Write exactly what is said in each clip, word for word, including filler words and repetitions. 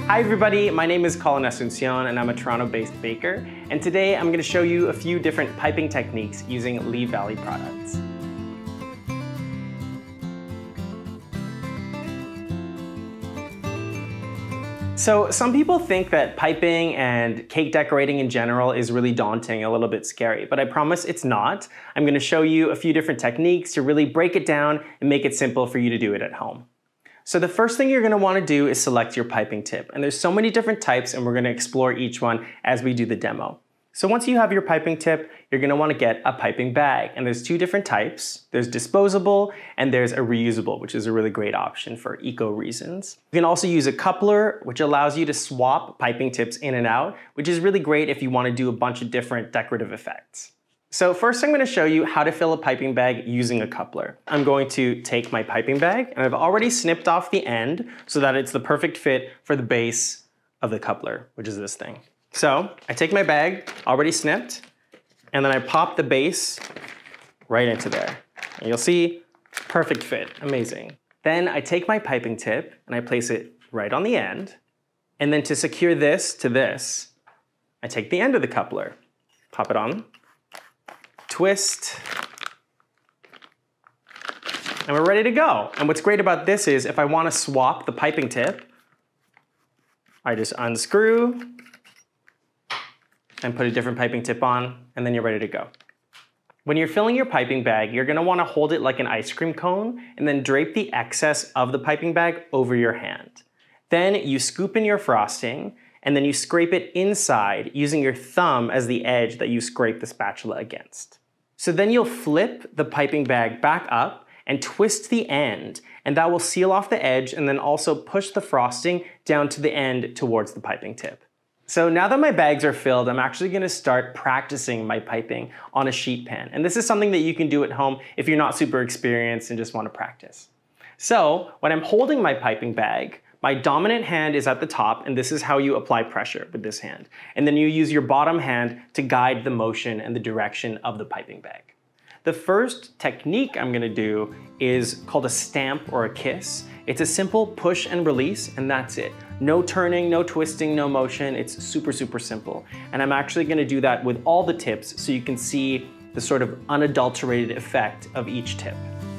Hi everybody, my name is Colin and I'm a Toronto-based baker, and today I'm going to show you a few different piping techniques using Lee Valley products. So some people think that piping and cake decorating in general is really daunting, a little bit scary, but I promise it's not. I'm going to show you a few different techniques to really break it down and make it simple for you to do it at home. So the first thing you're going to want to do is select your piping tip, and there's so many different types and we're going to explore each one as we do the demo. So once you have your piping tip, you're going to want to get a piping bag, and there's two different types. There's disposable and there's a reusable, which is a really great option for eco reasons. You can also use a coupler, which allows you to swap piping tips in and out, which is really great if you want to do a bunch of different decorative effects. So first I'm going to show you how to fill a piping bag using a coupler. I'm going to take my piping bag, and I've already snipped off the end so that it's the perfect fit for the base of the coupler, which is this thing. So I take my bag, already snipped, and then I pop the base right into there. And you'll see, perfect fit, amazing. Then I take my piping tip and I place it right on the end. And then to secure this to this, I take the end of the coupler, pop it on, twist, and we're ready to go. And what's great about this is if I want to swap the piping tip, I just unscrew and put a different piping tip on, and then you're ready to go. When you're filling your piping bag, you're gonna wanna hold it like an ice cream cone and then drape the excess of the piping bag over your hand. Then you scoop in your frosting, and then you scrape it inside using your thumb as the edge that you scrape the spatula against. So then you'll flip the piping bag back up and twist the end, and that will seal off the edge and then also push the frosting down to the end towards the piping tip. So now that my bags are filled, I'm actually gonna start practicing my piping on a sheet pan. And this is something that you can do at home if you're not super experienced and just wanna practice. So when I'm holding my piping bag, my dominant hand is at the top, and this is how you apply pressure with this hand. And then you use your bottom hand to guide the motion and the direction of the piping bag. The first technique I'm gonna do is called a stamp or a kiss. It's a simple push and release, and that's it. No turning, no twisting, no motion. It's super, super simple. And I'm actually gonna do that with all the tips so you can see the sort of unadulterated effect of each tip.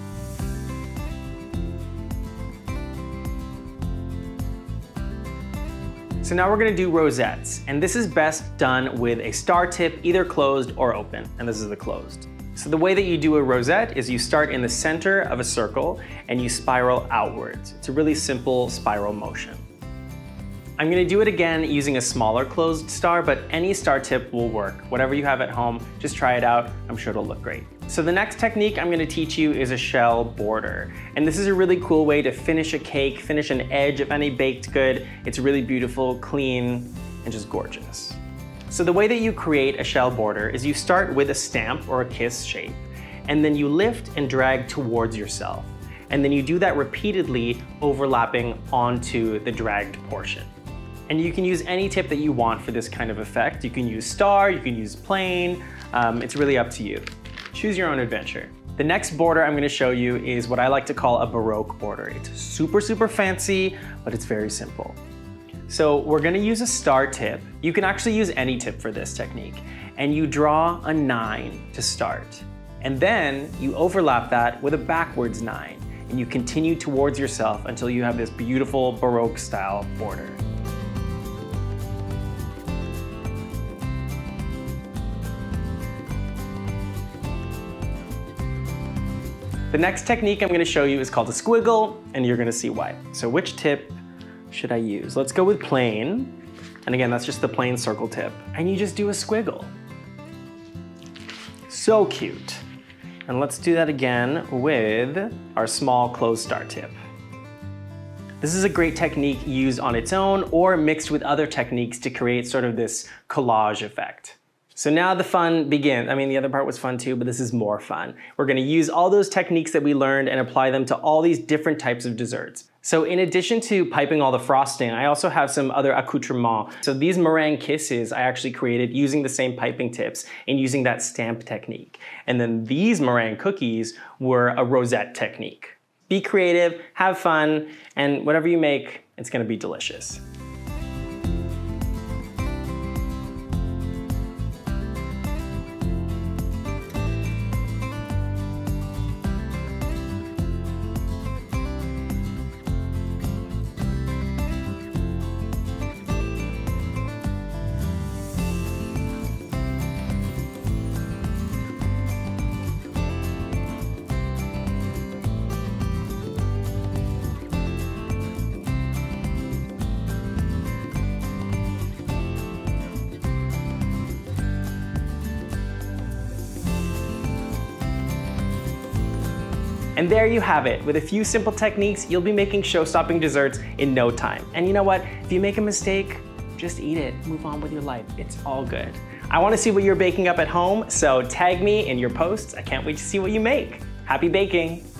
So now we're gonna do rosettes, and this is best done with a star tip, either closed or open, and this is the closed. So the way that you do a rosette is you start in the center of a circle and you spiral outwards. It's a really simple spiral motion. I'm gonna do it again using a smaller closed star, but any star tip will work. Whatever you have at home, just try it out. I'm sure it'll look great. So the next technique I'm gonna teach you is a shell border. And this is a really cool way to finish a cake, finish an edge of any baked good. It's really beautiful, clean, and just gorgeous. So the way that you create a shell border is you start with a stamp or a kiss shape, and then you lift and drag towards yourself. And then you do that repeatedly, overlapping onto the dragged portion. And you can use any tip that you want for this kind of effect. You can use star, you can use plain, um, it's really up to you. Choose your own adventure. The next border I'm gonna show you is what I like to call a Baroque border. It's super, super fancy, but it's very simple. So we're gonna use a star tip. You can actually use any tip for this technique. And you draw a nine to start. And then you overlap that with a backwards nine. And you continue towards yourself until you have this beautiful Baroque style border. The next technique I'm gonna show you is called a squiggle, and you're gonna see why. So which tip should I use? Let's go with plain. And again, that's just the plain circle tip. And you just do a squiggle. So cute. And let's do that again with our small closed star tip. This is a great technique used on its own or mixed with other techniques to create sort of this collage effect. So now the fun begins. I mean, the other part was fun too, but this is more fun. We're gonna use all those techniques that we learned and apply them to all these different types of desserts. So in addition to piping all the frosting, I also have some other accoutrements. So these meringue kisses I actually created using the same piping tips and using that stamp technique. And then these meringue cookies were a rosette technique. Be creative, have fun, and whatever you make, it's gonna be delicious. And there you have it. With a few simple techniques, you'll be making show-stopping desserts in no time. And you know what? If you make a mistake, just eat it. Move on with your life. It's all good. I want to see what you're baking up at home, so tag me in your posts. I can't wait to see what you make. Happy baking!